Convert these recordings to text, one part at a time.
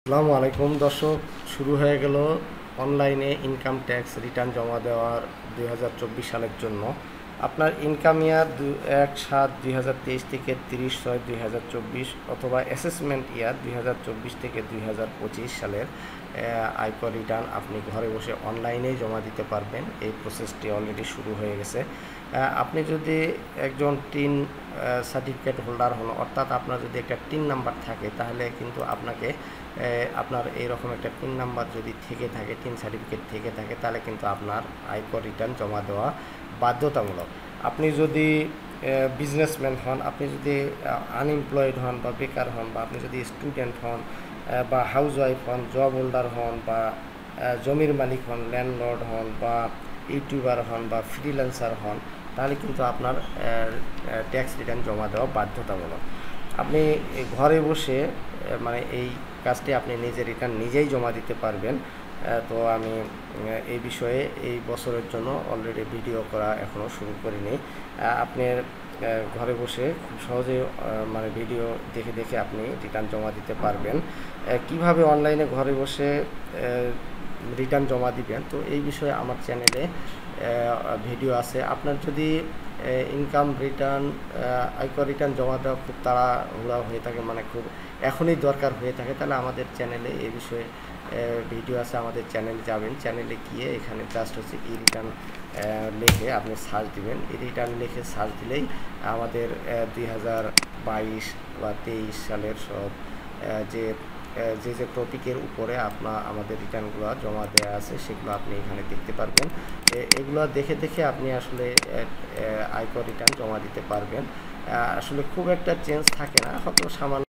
আসসালামু আলাইকুম দর্শক, শুরু হয়ে গেল অনলাইনে ইনকাম ট্যাক্স রিটার্ন জমা দেওয়ার 2024 সালের জন্য। আপনার ইনকাম ইয়ার 1/7/2023 থেকে 30/6/2024 অথবা অ্যাসেসমেন্ট ইয়ার 2024 থেকে 2025 সালের আয়কর রিটার্ন আপনি ঘরে বসে অনলাইনেই জমা দিতে পারবেন। এই প্রসেসটি অলরেডি শুরু হয়ে গেছে। আপনি যদি একজন টিন সার্টিফিকেট হোল্ডার হন, অর্থাৎ আপনার যদি একটা টিন নাম্বার থাকে, তাহলে কিন্তু আপনাকে আপনার এইরকম একটা পিন নাম্বার যদি থেকে থাকে, টিন সার্টিফিকেট থেকে থাকে, তাহলে কিন্তু আপনার আয়কর রিটার্ন জমা দেওয়া বাধ্যতামূলক। আপনি যদি বিজনেসম্যান হন, আপনি যদি আনএমপ্লয়েড হন বা বেকার হন, বা আপনি যদি স্টুডেন্ট হন বা হাউসওয়াইফ হন, জব হোল্ডার হন, বা জমির মালিক হন, ল্যান্ডলর্ড হন, বা ইউটিউবার হন, বা ফ্রিল্যান্সার হন, তাহলে কিন্তু আপনার ট্যাক্স রিটার্ন জমা দেওয়া বাধ্যতামূলক। আপনি ঘরে বসে মানে এই কাজটি আপনি নিজে রিটার্ন নিজেই জমা দিতে পারবেন। তো আমি এই বিষয়ে এই বছরের জন্য অলরেডি ভিডিও করা এখনও শুরু করিনি। আপনার ঘরে বসে খুব সহজে মানে ভিডিও দেখে দেখে আপনি রিটার্ন জমা দিতে পারবেন। কিভাবে অনলাইনে ঘরে বসে রিটার্ন জমা দিবেন, তো এই বিষয়ে আমার চ্যানেলে ভিডিও আছে। আপনার যদি ইনকাম রিটার্ন আয়কর রিটার্ন জমা দেওয়া খুব তাড়াহুড়া হয়ে থাকে, মানে খুব এখনই দরকার হয়ে থাকে, তাহলে আমাদের চ্যানেলে এই বিষয়ে ভিডিও আছে। আমাদের চ্যানেলে যাবেন, চ্যানেলে গিয়ে এখানে জাস্ট হচ্ছে ই রিটার্ন লিখে আপনি সার্চ দিবেন। ই রিটার্ন লিখে সার্চ দিলেই আমাদের 2022 বা 23 সালের সব যে যে টপিকের উপরে আমাদের রিটার্নগুলো জমা দেওয়া আছে, সেগুলো আপনি এখানে দেখতে পারবেন। এগুলো দেখে দেখে আপনি আসলে আয়কর রিটার্ন জমা দিতে পারবেন। আসলে খুব একটা চেঞ্জ থাকে না, হয়তো সামান্য।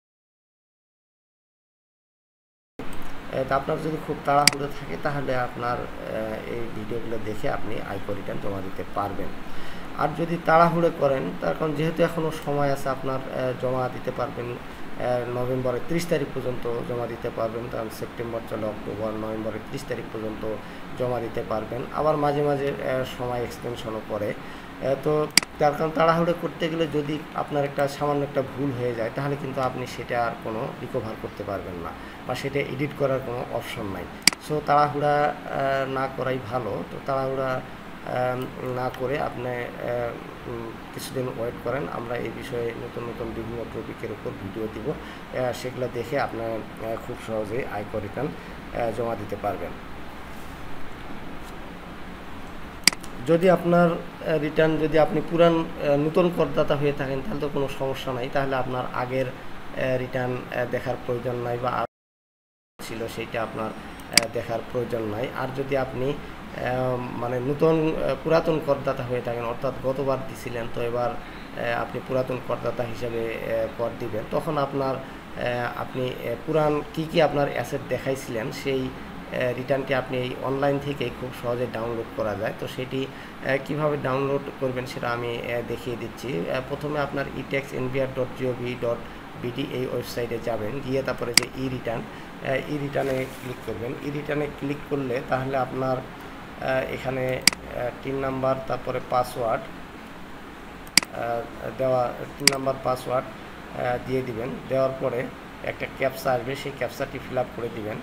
আপনার যদি খুব তাড়াহুড়ো থাকে, তাহলে আপনার এই ভিডিওগুলো দেখে আপনি আয়কর রিটার্ন জমা দিতে পারবেন। আর যদি তাড়াহুড়ো করেন, তার কারণ যেহেতু এখনও সময় আছে, আপনার জমা দিতে পারবেন নভেম্বরের 30 তারিখ পর্যন্ত জমা দিতে পারবেন। কারণ সেপ্টেম্বর চলে অক্টোবর, নভেম্বরের 30 তারিখ পর্যন্ত জমা দিতে পারবেন। আবার মাঝে মাঝে সময় এক্সটেনশনও করে। তো তার কারণ তাড়াহুড়ো করতে গেলে যদি আপনার একটা সামান্য একটা ভুল হয়ে যায়, তাহলে কিন্তু আপনি সেটা আর কোনো রিকভার করতে পারবেন না, বা সেটা এডিট করার কোনো অপশন নাই। সো তাড়াহুড়া না করাই ভালো। তো তাড়াহুড়া না করে আপনি কিছুদিন ওয়েট করেন। আমরা এই বিষয়ে নতুন নতুন বিভিন্ন টপিকের উপর ভিডিও দিব, সেগুলো দেখে আপনি খুব সহজেই আয়কর রিটার্ন জমা দিতে পারবেন। যদি আপনার রিটার্ন যদি আপনি নতুন করদাতা হয়ে থাকেন, তাহলে তো কোনো সমস্যা নাই, তাহলে আপনার আগের রিটার্ন দেখার প্রয়োজন নাই, বা ছিল সেইটা আপনার দেখার প্রয়োজন নাই। আর যদি আপনি মানে পুরাতন করদাতা হয়ে থাকেন, অর্থাৎ গতবার দিছিলেন, তো এবার আপনি পুরাতন করদাতা হিসেবে কর দিবেন, তখন আপনি পুরান কি আপনার অ্যাসেট দেখাইছিলেন, সেই রিটার্নটি আপনি এই অনলাইন থেকে খুব সহজে ডাউনলোড করা যায়। তো সেটি কিভাবে ডাউনলোড করবেন সেটা আমি দেখিয়ে দিচ্ছি। প্রথমে আপনার etaxnbr.gov.bd এই ওয়েবসাইটে যাবেন, গিয়ে তারপরে যে ই রিটার্নে ক্লিক করবেন। ই রিটার্নে ক্লিক করলে তাহলে আপনার এখানে টিন নাম্বার, তারপরে পাসওয়ার্ড পাসওয়ার্ড দিয়ে দিবেন। দেওয়ার পরে একটা ক্যাপচা আসবে, সেই ক্যাপচাটি ফিল আপ করে দিবেন।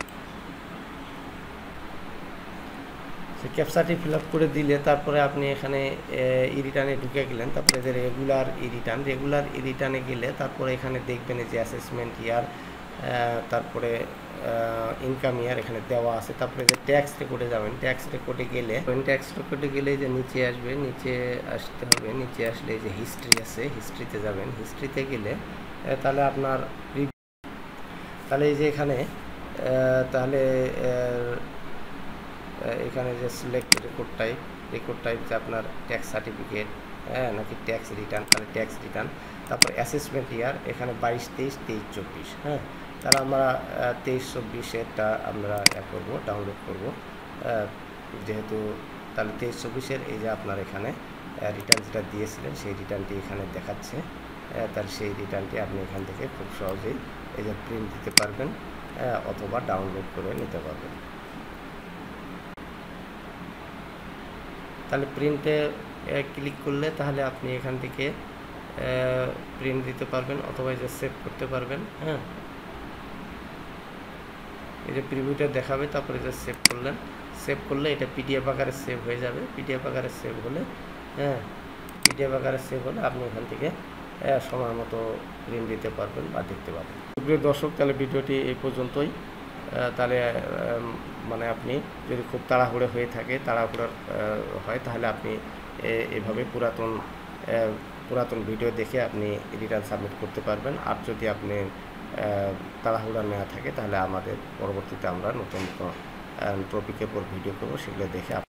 সেই ক্যাপচাটি ফিল আপ করে দিলে তারপরে আপনি এখানে ই রিটার্নে ঢুকে গেলেন। তারপরে যে রেগুলার ই রিটার্নে গেলে তারপরে এখানে দেখবেন যে অ্যাসেসমেন্ট ইয়ার, তারপরে ইনকাম ইয়ার এখানে দেওয়া আছে। তারপরে যে ট্যাক্স রেকর্ডে যাবেন, ট্যাক্স রেকর্ডে গেলে যে নিচে আসবে, নিচে আসতে হবে। নিচে আসলে যে হিস্ট্রি আছে, হিস্ট্রিতে যাবেন। হিস্ট্রিতে গেলে তাহলে আপনার তাহলে এই যে এখানে তাহলে এখানে যে সিলেক্ট রেকর্ড টাইপ যে আপনার ট্যাক্স সার্টিফিকেট, নাকি ট্যাক্স রিটার্ন, তাহলে ট্যাক্স রিটার্ন। তারপর অ্যাসেসমেন্ট ইয়ার এখানে 22-23, 23-24, তাহলে আমরা 23-24-এরটা আমরা করবো, ডাউনলোড করব। যেহেতু তাহলে 23-24-এর এই যে আপনার এখানে রিটার্ন যেটা দিয়েছিলেন, সেই রিটার্নটি এখানে দেখাচ্ছে। তাহলে সেই রিটার্নটি আপনি এখান থেকে খুব সহজেই এই যে প্রিন্ট দিতে পারবেন, অথবা ডাউনলোড করে নিতে পারবেন। তাহলে প্রিন্টে ক্লিক করলে তাহলে আপনি এখান থেকে প্রিন্ট দিতে পারবেন, অথবা যে সেভ করতে পারবেন। এই যে প্রিভিউটা দেখাবে, তারপরে যে সেভ করলেন, সেভ করলে এটা পিডিএফ আকারে সেভ হয়ে যাবে। পিডিএফ আকারে সেভ হলে পিডিএফ আকারে সেভ হলে আপনি এখান থেকে সময় মতো প্রিন্ট দিতে পারবেন বা দেখতে পারবেন। প্রিয় দর্শক, তাহলে ভিডিওটি এই পর্যন্তই। তাহলে মানে আপনি যদি খুব তাড়াহুড়ো হয়ে থাকে, তাড়াহুড়ো হয়, তাহলে আপনি এভাবে পুরাতন ভিডিও দেখে আপনি রিটার্ন সাবমিট করতে পারবেন। আর যদি আপনি তাড়াহুড়া নেওয়া থাকে, তাহলে আমাদের পরবর্তীতে আমরা নতুন টপিকের উপর ভিডিও করবো, সেগুলো দেখে